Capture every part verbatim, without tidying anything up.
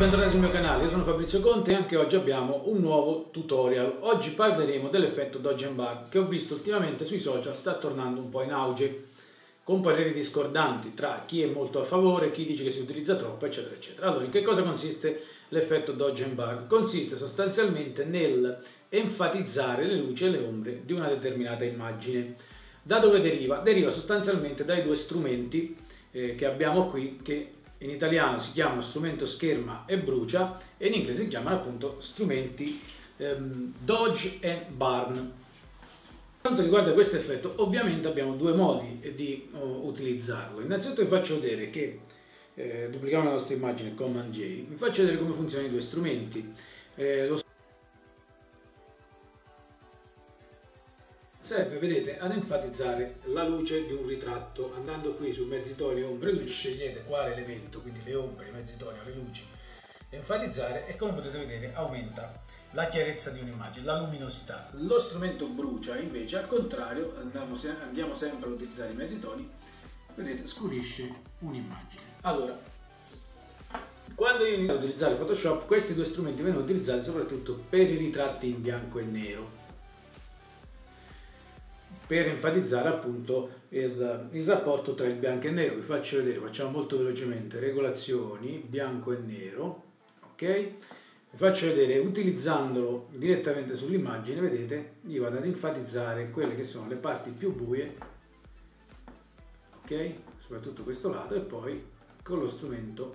bentornati sul mio canale, io sono Fabrizio Conte e anche oggi abbiamo un nuovo tutorial. Oggi parleremo dell'effetto Dodge and Burn che ho visto ultimamente sui social sta tornando un po' in auge, con pareri discordanti tra chi è molto a favore, chi dice che si utilizza troppo, eccetera eccetera. Allora, in che cosa consiste l'effetto Dodge and Burn? Consiste sostanzialmente nel enfatizzare le luci e le ombre di una determinata immagine. Da dove deriva? Deriva sostanzialmente dai due strumenti eh, che abbiamo qui, che in italiano si chiamano strumento scherma e brucia e in inglese si chiamano appunto strumenti ehm, Dodge and Burn. Per quanto riguarda questo effetto, ovviamente abbiamo due modi di uh, utilizzarlo. Innanzitutto vi faccio vedere che, eh, duplichiamo la nostra immagine, Command J, vi faccio vedere come funzionano i due strumenti. Eh, lo serve, vedete, ad enfatizzare la luce di un ritratto. Andando qui su mezzi toni, ombre e luci, scegliete quale elemento, quindi le ombre, i mezzi toni o le luci, enfatizzare e come potete vedere aumenta la chiarezza di un'immagine, la luminosità. Lo strumento brucia invece, al contrario, andiamo, se andiamo sempre ad utilizzare i mezzi toni, vedete, scurisce un'immagine. Allora, quando io inizio ad utilizzare Photoshop, questi due strumenti vengono utilizzati soprattutto per i ritratti in bianco e nero, per enfatizzare appunto il, il rapporto tra il bianco e il nero. Vi faccio vedere, facciamo molto velocemente, regolazioni, bianco e nero, ok? Vi faccio vedere, utilizzandolo direttamente sull'immagine, vedete, io vado ad enfatizzare quelle che sono le parti più buie, ok? Soprattutto questo lato, e poi con lo strumento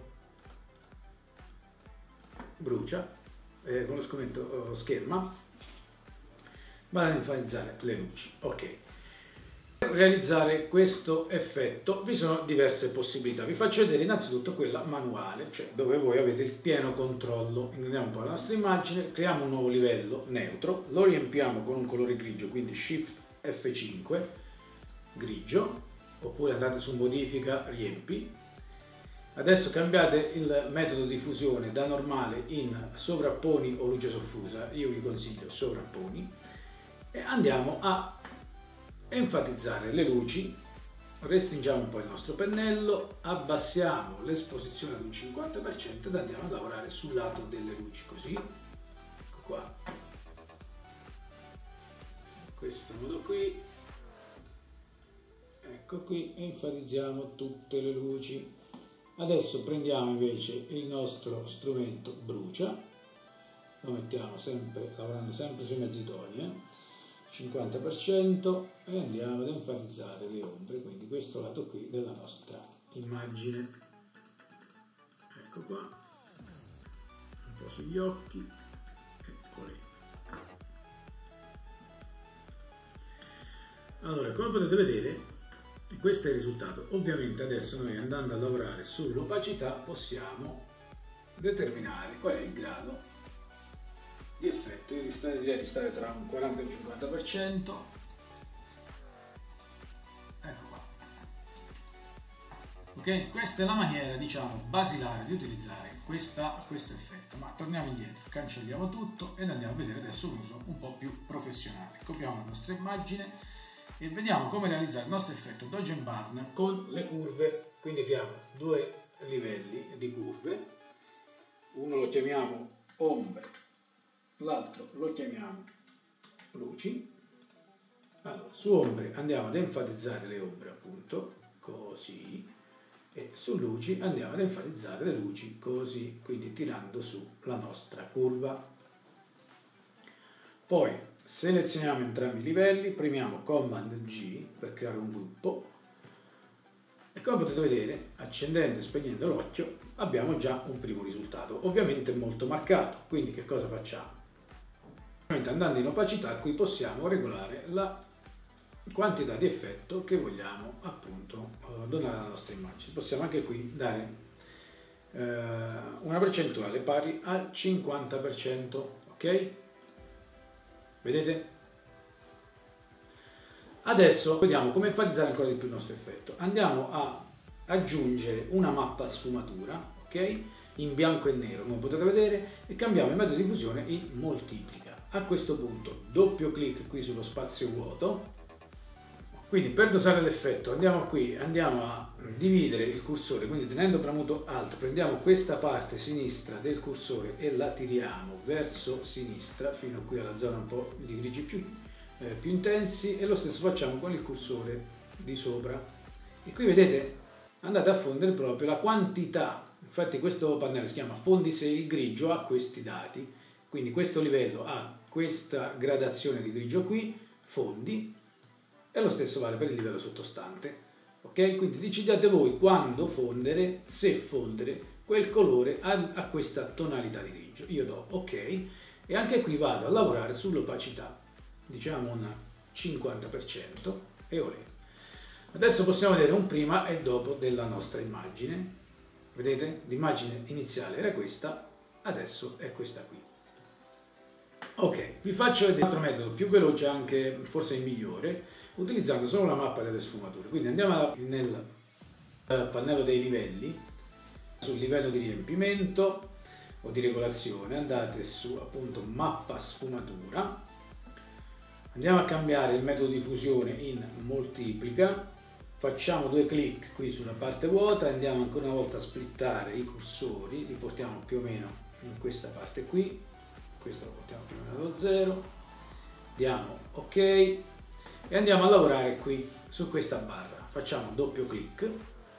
brucia, eh, con lo strumento oh, scherma, vado ad enfatizzare le luci, ok? Per realizzare questo effetto vi sono diverse possibilità. Vi faccio vedere innanzitutto quella manuale, cioè dove voi avete il pieno controllo. Andiamo un po' alla nostra immagine, creiamo un nuovo livello neutro, lo riempiamo con un colore grigio, quindi Shift F cinque, grigio, oppure andate su modifica, riempi. Adesso cambiate il metodo di fusione da normale in sovrapponi o luce soffusa, io vi consiglio sovrapponi, e andiamo a enfatizzare le luci. Restringiamo un po' il nostro pennello, abbassiamo l'esposizione ad un cinquanta per cento ed andiamo a lavorare sul lato delle luci, così, ecco qua, in questo modo qui, ecco qui, enfatizziamo tutte le luci. Adesso prendiamo invece il nostro strumento brucia, lo mettiamo sempre, lavorando sempre sui mezzi toni, eh? cinquanta per cento, e andiamo ad enfatizzare le ombre, quindi questo lato qui della nostra immagine. Ecco qua, un po' sugli occhi, eccoli. Allora, come potete vedere, questo è il risultato. Ovviamente adesso noi, andando a lavorare sull'opacità, possiamo determinare qual è il grado di effetto. Io direi di stare tra un quaranta e un cinquanta per cento. Ecco qua. Ok, questa è la maniera, diciamo, basilare di utilizzare questa, questo effetto. Ma torniamo indietro, cancelliamo tutto ed andiamo a vedere adesso un uso un po' più professionale. Copiamo la nostra immagine e vediamo come realizzare il nostro effetto Dodge and Burn con le curve. Quindi creiamo due livelli di curve, uno lo chiamiamo ombre, l'altro lo chiamiamo luci. Allora, su ombre andiamo ad enfatizzare le ombre, appunto, così, e su luci andiamo ad enfatizzare le luci, così, quindi tirando su la nostra curva. Poi selezioniamo entrambi i livelli, premiamo Command G per creare un gruppo e come potete vedere, accendendo e spegnendo l'occhio, abbiamo già un primo risultato, ovviamente molto marcato. Quindi che cosa facciamo? Andando in opacità, qui possiamo regolare la quantità di effetto che vogliamo appunto donare alla nostra immagine. Possiamo anche qui dare eh, una percentuale pari al cinquanta per cento, ok? Vedete? Adesso vediamo come enfatizzare ancora di più il nostro effetto. Andiamo a aggiungere una mappa sfumatura, ok? In bianco e nero, come potete vedere, e cambiamo il metodo di fusione in moltiplica. A questo punto doppio clic qui sullo spazio vuoto, Quindi per dosare l'effetto andiamo qui, andiamo a dividere il cursore, quindi tenendo premuto Alt prendiamo questa parte sinistra del cursore e la tiriamo verso sinistra fino qui alla zona un po' di grigi più, eh, più intensi, e lo stesso facciamo con il cursore di sopra. E qui vedete andate a fondere proprio la quantità, infatti questo pannello si chiama fondi se il grigio ha questi dati, quindi questo livello ha questa gradazione di grigio qui, fondi, e lo stesso vale per il livello sottostante, ok? Quindi decidete voi quando fondere, se fondere quel colore a, a questa tonalità di grigio. Io do ok e anche qui vado a lavorare sull'opacità, diciamo un cinquanta per cento e olè. Adesso possiamo vedere un prima e dopo della nostra immagine. Vedete? L'immagine iniziale era questa, adesso è questa qui. Ok, vi faccio vedere un altro metodo più veloce, anche forse il migliore, utilizzando solo la mappa delle sfumature. Quindi andiamo nel pannello dei livelli, sul livello di riempimento o di regolazione, andate su appunto mappa sfumatura, andiamo a cambiare il metodo di fusione in moltiplica, facciamo due clic qui sulla parte vuota, andiamo ancora una volta a splittare i cursori, li portiamo più o meno in questa parte qui, questo lo portiamo più o meno allo zero, diamo ok e andiamo a lavorare qui su questa barra, facciamo doppio clic,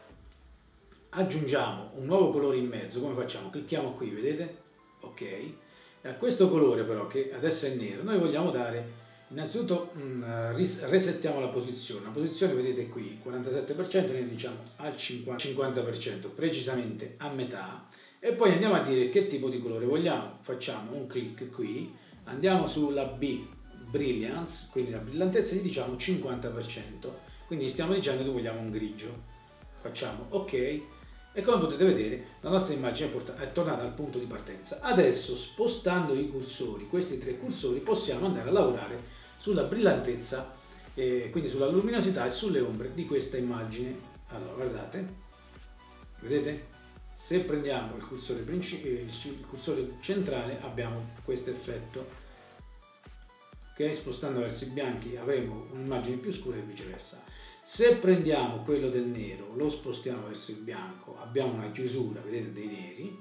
aggiungiamo un nuovo colore in mezzo. Come facciamo? Clicchiamo qui, vedete? Ok, e a questo colore però, che adesso è nero, noi vogliamo dare innanzitutto mh, resettiamo la posizione, la posizione vedete qui quarantasette per cento, noi diciamo al cinquanta per cento, precisamente a metà, e poi andiamo a dire che tipo di colore vogliamo. Facciamo un clic qui, andiamo sulla B Brilliance, quindi la brillantezza, gli diciamo cinquanta per cento, quindi stiamo dicendo che vogliamo un grigio. Facciamo ok e come potete vedere la nostra immagine è tornata al punto di partenza. Adesso spostando i cursori, questi tre cursori, possiamo andare a lavorare sulla brillantezza, eh, quindi sulla luminosità e sulle ombre di questa immagine. Allora guardate, vedete? Se prendiamo il cursore, il cursore centrale abbiamo questo effetto. Okay, spostando verso i bianchi avremo un'immagine più scura e viceversa. Se prendiamo quello del nero, lo spostiamo verso il bianco, abbiamo una chiusura, vedete, dei neri.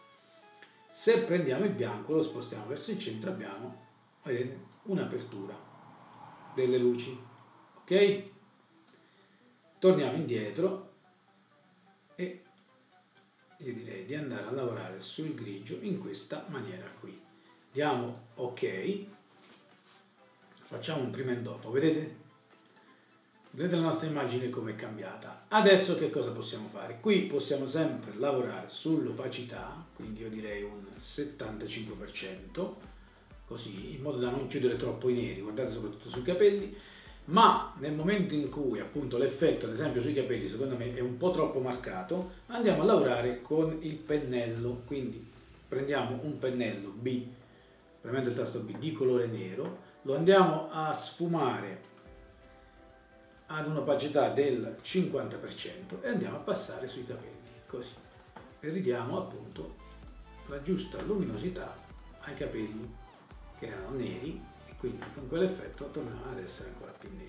Se prendiamo il bianco, lo spostiamo verso il centro, abbiamo, vedete, un'apertura delle luci. Ok? Torniamo indietro e io direi di andare a lavorare sul grigio in questa maniera qui. Diamo ok. Facciamo un prima e dopo, vedete? Vedete la nostra immagine come è cambiata. Adesso che cosa possiamo fare? Qui possiamo sempre lavorare sull'opacità, quindi io direi un settantacinque per cento, così, in modo da non chiudere troppo i neri, guardate soprattutto sui capelli, ma nel momento in cui appunto l'effetto, ad esempio sui capelli, secondo me è un po' troppo marcato, andiamo a lavorare con il pennello, quindi prendiamo un pennello B, premendo il tasto B, di colore nero, lo andiamo a sfumare ad un'opacità del cinquanta per cento e andiamo a passare sui capelli, così, e ridiamo appunto la giusta luminosità ai capelli che erano neri, e quindi con quell'effetto tornano ad essere ancora più neri.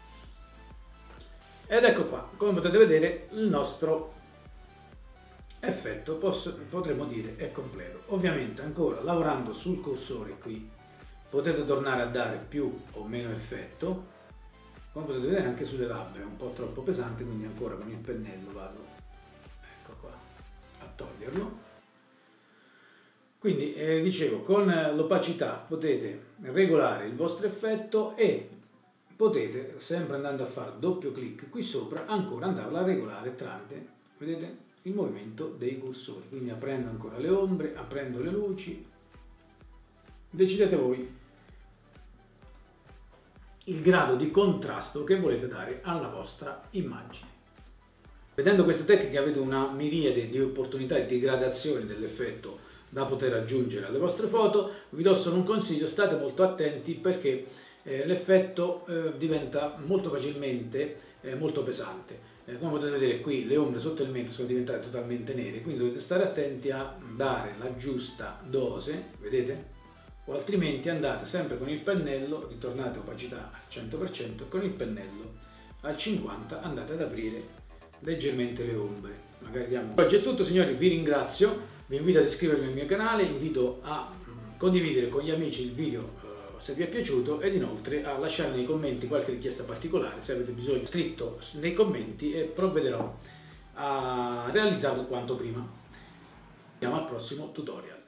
Ed ecco qua, come potete vedere il nostro effetto posso, potremmo dire è completo. Ovviamente ancora lavorando sul cursore qui potete tornare a dare più o meno effetto, come potete vedere anche sulle labbra è un po' troppo pesante, quindi ancora con il pennello vado, ecco qua, a toglierlo. Quindi eh, dicevo, con l'opacità potete regolare il vostro effetto e potete, sempre andando a fare doppio clic qui sopra, ancora andarla a regolare tramite, vedete, il movimento dei cursori, quindi aprendo ancora le ombre, aprendo le luci. Decidete voi il grado di contrasto che volete dare alla vostra immagine. Vedendo queste tecniche avete una miriade di opportunità e di gradazioni dell'effetto da poter aggiungere alle vostre foto. Vi do solo un consiglio: state molto attenti perché eh, l'effetto eh, diventa molto facilmente eh, molto pesante. Eh, come potete vedere qui le ombre sotto il mento sono diventate totalmente nere, quindi dovete stare attenti a dare la giusta dose, vedete? O altrimenti andate sempre con il pennello, ritornate opacità al cento per cento con il pennello al cinquanta andate ad aprire leggermente le ombre. Magari diamo... Oggi è tutto signori, vi ringrazio, vi invito ad iscrivervi al mio canale, invito a condividere con gli amici il video eh, se vi è piaciuto ed inoltre a lasciare nei commenti qualche richiesta particolare se avete bisogno, scritto nei commenti e provvederò a realizzarlo quanto prima. Andiamo al prossimo tutorial.